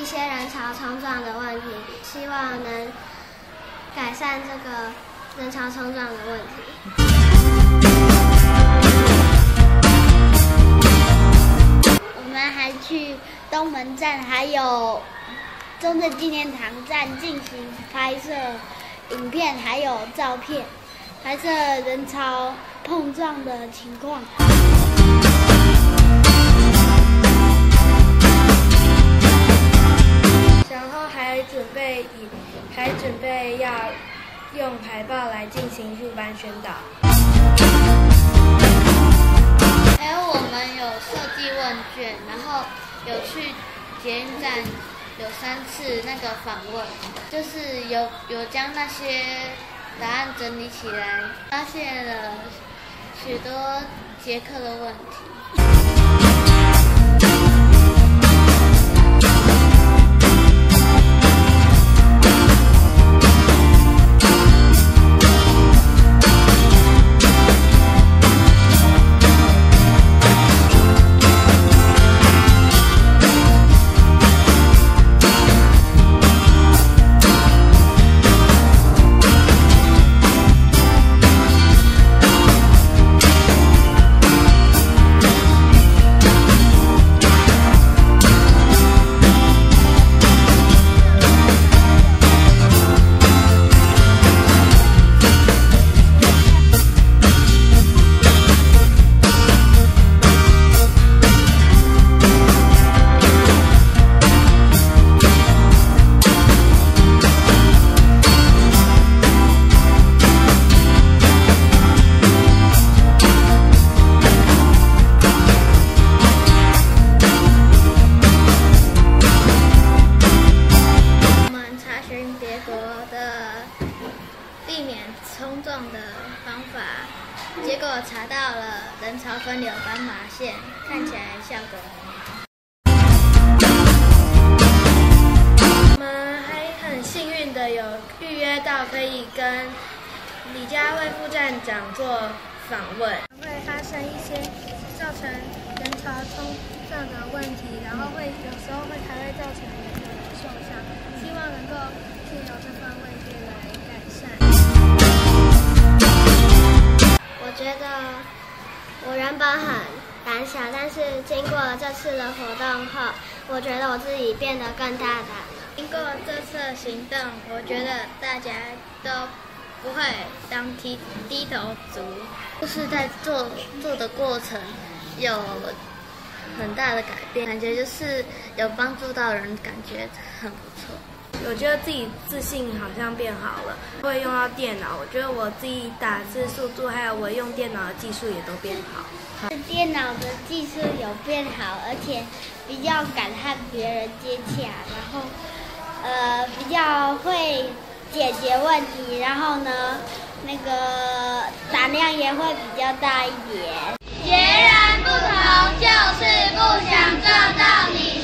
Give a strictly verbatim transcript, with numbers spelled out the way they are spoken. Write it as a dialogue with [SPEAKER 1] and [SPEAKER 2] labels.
[SPEAKER 1] 些人潮冲撞的问题，希望能改善这个人潮冲撞的问题。
[SPEAKER 2] 我们还去东门站还有中正纪念堂站进行拍摄影片，还有照片，拍摄人潮碰撞的情况。
[SPEAKER 3] 然后还准备以还准备要用海报来进行入班宣导。
[SPEAKER 4] 还有我们有设计问卷，然后有去捷运站有三次那个访问，就是有有将那些答案整理起来，发现了许多捷克的问题。
[SPEAKER 2] 冲撞的方法，结果查到了人潮分流斑马线，看起来效果很好。
[SPEAKER 3] 我们还很幸运的有预约到可以跟李家卫副站长做访问，
[SPEAKER 5] 会发生一些造成人潮冲撞的问题，然后会有时候会还会造成人的受伤，希望能够借由这方面去来改善。
[SPEAKER 1] 我觉得我原本很胆小，但是经过了这次的活动后，我觉得我自己变得更大胆了。
[SPEAKER 2] 经过这次的行动，我觉得大家都不会当低低头族，
[SPEAKER 4] 就是在做做的过程有很大的改变，感觉就是有帮助到人，感觉很不错。
[SPEAKER 3] 我觉得自己自信好像变好了，会用到电脑，我觉得我自己打字速度还有我用电脑的技术也都变好。
[SPEAKER 2] 电脑的技术有变好，而且比较敢和别人接洽，然后呃比较会解决问题，然后呢那个胆量也会比较大一点。
[SPEAKER 6] 截然不同，就是不想撞到你。